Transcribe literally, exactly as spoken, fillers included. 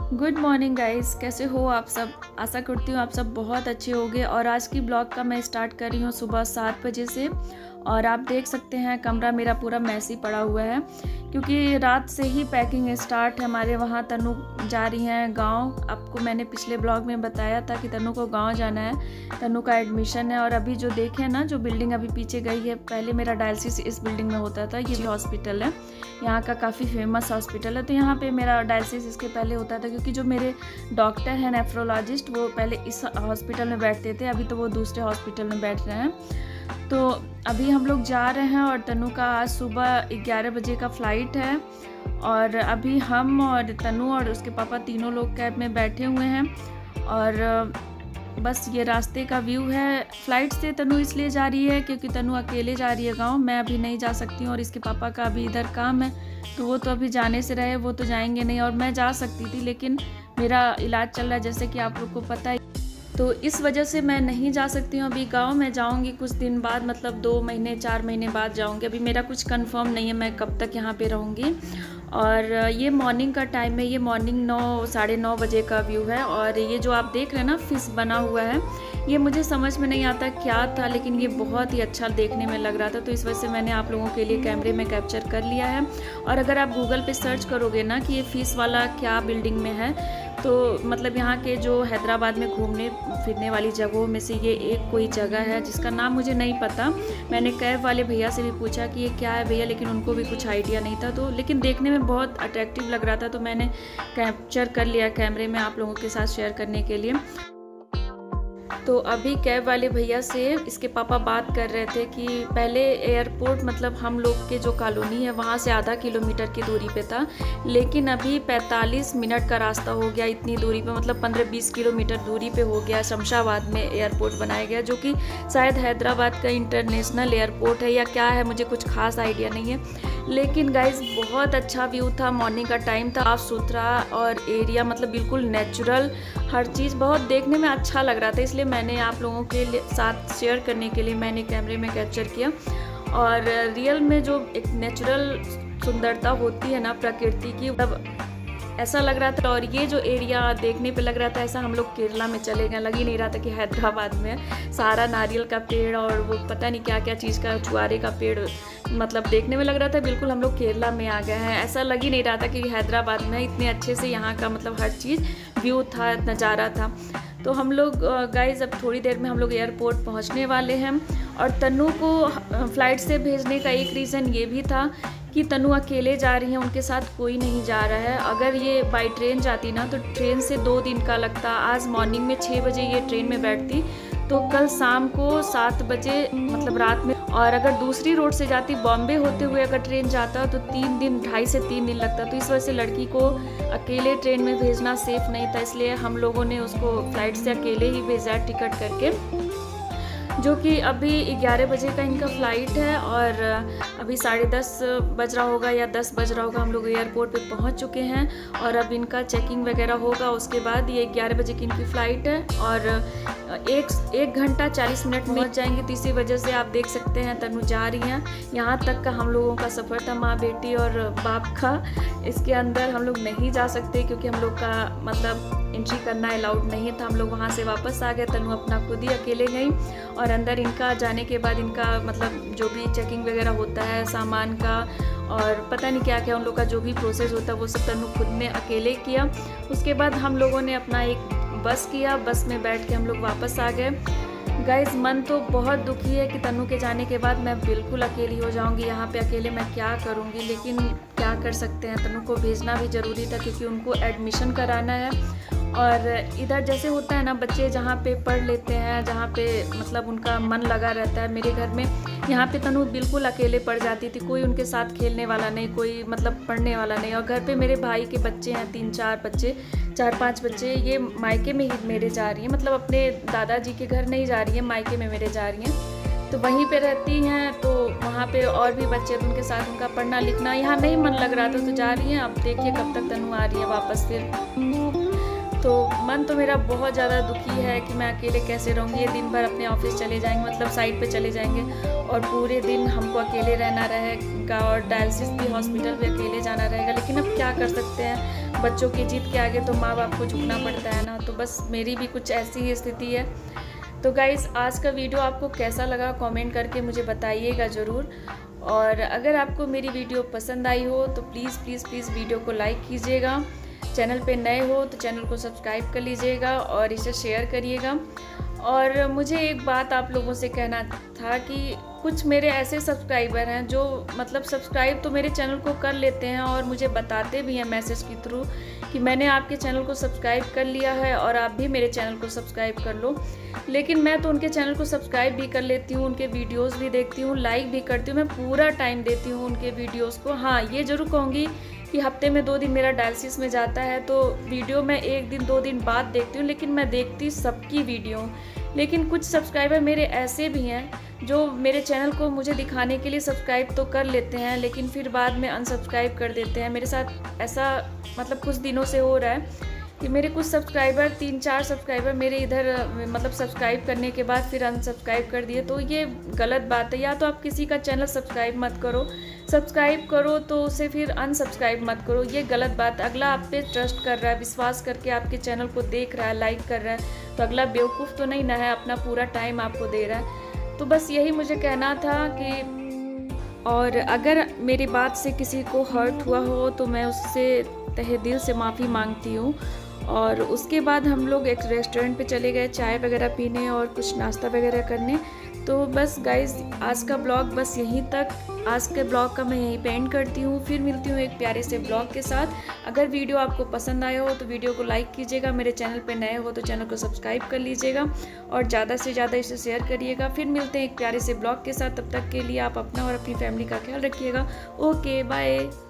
Good morning guys, कैसे हो आप सब। आशा करती हूँ आप सब बहुत अच्छे होंगे। और आज की ब्लॉग का मैं स्टार्ट कर रही हूँ सुबह सात बजे से। और आप देख सकते हैं कमरा मेरा पूरा मैसी पड़ा हुआ है क्योंकि रात से ही पैकिंग स्टार्ट है। हमारे वहाँ तनु जा रही हैं गांव। आपको मैंने पिछले ब्लॉग में बताया था कि तनु को गांव जाना है, तनु का एडमिशन है। और अभी जो देखें ना, जो बिल्डिंग अभी पीछे गई है, पहले मेरा डायलिसिस इस बिल्डिंग में होता था। ये हॉस्पिटल है, यहाँ का काफ़ी फेमस हॉस्पिटल है। तो यहाँ पे मेरा डायलिसिस इसके पहले होता था क्योंकि जो मेरे डॉक्टर हैं नेफ्रोलॉजिस्ट, वो पहले इस हॉस्पिटल में बैठते थे, अभी तो वो दूसरे हॉस्पिटल में बैठ रहे हैं। तो अभी हम लोग जा रहे हैं और तनु का आज सुबह ग्यारह बजे का फ़्लाइट है। और अभी हम और तनु और उसके पापा तीनों लोग कैब में बैठे हुए हैं। और बस ये रास्ते का व्यू है। फ़्लाइट से तनु इसलिए जा रही है क्योंकि तनु अकेले जा रही है गांव। मैं अभी नहीं जा सकती हूँ और इसके पापा का अभी इधर काम है, तो वो तो अभी जाने से रहे, वो तो जाएंगे नहीं। और मैं जा सकती थी लेकिन मेरा इलाज चल रहा है, जैसे कि आप लोग को पता है, तो इस वजह से मैं नहीं जा सकती हूँ अभी गांव। मैं जाऊँगी कुछ दिन बाद, मतलब दो महीने चार महीने बाद जाऊँगी। अभी मेरा कुछ कंफर्म नहीं है मैं कब तक यहाँ पे रहूँगी। और ये मॉर्निंग का टाइम है, ये मॉर्निंग नौ साढ़े नौ बजे का व्यू है। और ये जो आप देख रहे हैं ना फिश बना हुआ है, ये मुझे समझ में नहीं आता क्या था, लेकिन ये बहुत ही अच्छा देखने में लग रहा था, तो इस वजह से मैंने आप लोगों के लिए कैमरे में कैप्चर कर लिया है। और अगर आप गूगल पे सर्च करोगे ना कि ये फिश वाला क्या बिल्डिंग में है, तो मतलब यहाँ के जो हैदराबाद में घूमने फिरने वाली जगहों में से ये एक कोई जगह है जिसका नाम मुझे नहीं पता। मैंने कैब वाले भैया से भी पूछा कि ये क्या है भैया, लेकिन उनको भी कुछ आइडिया नहीं था। तो लेकिन देखने में बहुत अट्रैक्टिव लग रहा था, तो मैंने कैप्चर कर लिया कैमरे में आप लोगों के साथ शेयर करने के लिए। तो अभी कैब वाले भैया से इसके पापा बात कर रहे थे कि पहले एयरपोर्ट मतलब हम लोग के जो कॉलोनी है वहाँ से आधा किलोमीटर की दूरी पे था, लेकिन अभी पैंतालीस मिनट का रास्ता हो गया इतनी दूरी पे, मतलब पंद्रह बीस किलोमीटर दूरी पे हो गया। शमशाबाद में एयरपोर्ट बनाया गया जो कि शायद हैदराबाद का इंटरनेशनल एयरपोर्ट है या क्या है, मुझे कुछ खास आइडिया नहीं है। लेकिन गाइज बहुत अच्छा व्यू था, मॉर्निंग का टाइम था, साफ सुथरा और एरिया मतलब बिल्कुल नेचुरल, हर चीज़ बहुत देखने में अच्छा लग रहा था। इसलिए मैंने आप लोगों के साथ शेयर करने के लिए मैंने कैमरे में कैप्चर किया। और रियल में जो एक नेचुरल सुंदरता होती है ना प्रकृति की, तब ऐसा लग रहा था। और ये जो एरिया देखने पे लग रहा था ऐसा हम लोग केरला में चले गए, लग ही नहीं रहा था कि हैदराबाद में। सारा नारियल का पेड़ और वो पता नहीं क्या क्या चीज़ का छुआरे का पेड़, मतलब देखने में लग रहा था बिल्कुल हम लोग केरला में आ गए हैं। ऐसा लग ही नहीं रहा था कि हैदराबाद में इतने अच्छे से यहाँ का मतलब हर चीज़ व्यू था, नज़ारा था। तो हम लोग गाइज अब थोड़ी देर में हम लोग एयरपोर्ट पहुँचने वाले हैं। और तनु को फ़्लाइट से भेजने का एक रीज़न ये भी था कि तनु अकेले जा रही हैं, उनके साथ कोई नहीं जा रहा है। अगर ये बाई ट्रेन जाती ना तो ट्रेन से दो दिन का लगता। आज मॉर्निंग में छः बजे ये ट्रेन में बैठती तो कल शाम को सात बजे मतलब रात में। और अगर दूसरी रोड से जाती, बॉम्बे होते हुए अगर ट्रेन जाता तो तीन दिन ढाई से तीन दिन लगता। तो इस वजह से लड़की को अकेले ट्रेन में भेजना सेफ़ नहीं था, इसलिए हम लोगों ने उसको फ़्लाइट से अकेले ही भेजा टिकट करके, जो कि अभी ग्यारह बजे का इनका फ़्लाइट है। और अभी साढ़े दस बज रहा होगा या दस बज रहा होगा, हम लोग एयरपोर्ट पे पहुंच चुके हैं। और अब इनका चेकिंग वगैरह होगा, उसके बाद ये ग्यारह बजे की इनकी फ़्लाइट है। और एक एक घंटा चालीस मिनट में पहुंच जाएंगे। तो इसी वजह से आप देख सकते हैं तनु जा रही हैं। यहाँ तक का हम लोगों का सफ़र था, माँ बेटी और बाप का। इसके अंदर हम लोग नहीं जा सकते क्योंकि हम लोग का मतलब एंट्री करना अलाउड नहीं था। हम लोग वहाँ से वापस आ गए, तनु अपना खुद ही अकेले गई। और अंदर इनका जाने के बाद इनका मतलब जो भी चेकिंग वगैरह होता है सामान का और पता नहीं क्या क्या उन लोग का जो भी प्रोसेस होता है वो सब तनु खुद ने अकेले किया। उसके बाद हम लोगों ने अपना एक बस किया, बस में बैठ के हम लोग वापस आ गए। गाइज मन तो बहुत दुखी है कि तनु के जाने के बाद मैं बिल्कुल अकेली हो जाऊंगी यहाँ पे। अकेले मैं क्या करूँगी, लेकिन क्या कर सकते हैं, तनु को भेजना भी ज़रूरी था क्योंकि उनको एडमिशन कराना है। और इधर जैसे होता है ना, बच्चे जहाँ पे पढ़ लेते हैं, जहाँ पे मतलब उनका मन लगा रहता है। मेरे घर में यहाँ पे तनु बिल्कुल अकेले पढ़ जाती थी, कोई उनके साथ खेलने वाला नहीं, कोई मतलब पढ़ने वाला नहीं। और घर पे मेरे भाई के बच्चे हैं, तीन चार बच्चे, चार पांच बच्चे। ये मायके में ही मेरे जा रही हैं, मतलब अपने दादाजी के घर नहीं जा रही हैं, मायके में मेरे जा रही हैं। तो वहीं पे रहती हैं, तो वहाँ पे और भी बच्चे तो उनके साथ उनका पढ़ना लिखना। यहाँ नहीं मन लग रहा था तो जा रही हैं। अब देखिए कब तक तनु आ रही है वापस फिर। तो मन तो मेरा बहुत ज़्यादा दुखी है कि मैं अकेले कैसे रहूँगी। ये दिन भर अपने ऑफिस चले जाएंगे, मतलब साइट पे चले जाएंगे, और पूरे दिन हमको अकेले रहना रहेगा, और डायलिसिस भी हॉस्पिटल भी अकेले जाना रहेगा। लेकिन अब क्या कर सकते हैं, बच्चों की जिद के आगे तो माँ बाप को झुकना पड़ता है ना। तो बस मेरी भी कुछ ऐसी ही स्थिति है। तो गाइज़, आज का वीडियो आपको कैसा लगा कमेंट करके मुझे बताइएगा ज़रूर। और अगर आपको मेरी वीडियो पसंद आई हो तो प्लीज़ प्लीज़ प्लीज़ वीडियो को लाइक कीजिएगा। चैनल पे नए हो तो चैनल को सब्सक्राइब कर लीजिएगा और इसे शेयर करिएगा। और मुझे एक बात आप लोगों से कहना था कि कुछ मेरे ऐसे सब्सक्राइबर हैं जो मतलब सब्सक्राइब तो मेरे चैनल को कर लेते हैं और मुझे बताते भी हैं मैसेज के थ्रू कि मैंने आपके चैनल को सब्सक्राइब कर लिया है और आप भी मेरे चैनल को सब्सक्राइब कर लो। लेकिन मैं तो उनके चैनल को सब्सक्राइब भी कर लेती हूँ, उनके वीडियोस भी देखती हूँ, लाइक भी करती हूँ, मैं पूरा टाइम देती हूँ उनके वीडियोस को। हाँ, ये ज़रूर कहूँगी कि हफ्ते में दो दिन मेरा डायलिसिस में जाता है तो वीडियो मैं एक दिन दो दिन बाद देखती हूँ, लेकिन मैं देखती सबकी वीडियो। लेकिन कुछ सब्सक्राइबर मेरे ऐसे भी हैं जो मेरे चैनल को मुझे दिखाने के लिए सब्सक्राइब तो कर लेते हैं, लेकिन फिर बाद में अनसब्सक्राइब कर देते हैं। मेरे साथ ऐसा मतलब कुछ दिनों से हो रहा है कि मेरे कुछ सब्सक्राइबर, तीन चार सब्सक्राइबर मेरे इधर मतलब सब्सक्राइब करने के बाद फिर अनसब्सक्राइब कर दिए। तो ये गलत बात है। या तो आप किसी का चैनल सब्सक्राइब मत करो, सब्सक्राइब करो तो उसे फिर अनसब्सक्राइब मत करो, ये गलत बात। अगला आप पे ट्रस्ट कर रहा है, विश्वास करके आपके चैनल को देख रहा है, लाइक कर रहा है, तो अगला बेवकूफ़ तो नहीं ना है, अपना पूरा टाइम आपको दे रहा है। तो बस यही मुझे कहना था कि और अगर मेरी बात से किसी को हर्ट हुआ हो तो मैं उससे तहे दिल से माफ़ी मांगती हूँ। और उसके बाद हम लोग एक रेस्टोरेंट पे चले गए चाय वगैरह पीने और कुछ नाश्ता वगैरह करने। तो बस गाइज़, आज का ब्लॉग बस यहीं तक। आज के ब्लॉग का मैं यहीं पे एंड करती हूँ। फिर मिलती हूँ एक प्यारे से ब्लॉग के साथ। अगर वीडियो आपको पसंद आया हो तो वीडियो को लाइक कीजिएगा, मेरे चैनल पे नए हो तो चैनल को सब्सक्राइब कर लीजिएगा और ज़्यादा से ज़्यादा इसे शेयर करिएगा। फिर मिलते हैं एक प्यारे से ब्लॉग के साथ। तब तक के लिए आप अपना और अपनी फैमिली का ख्याल रखिएगा। Okay, bye.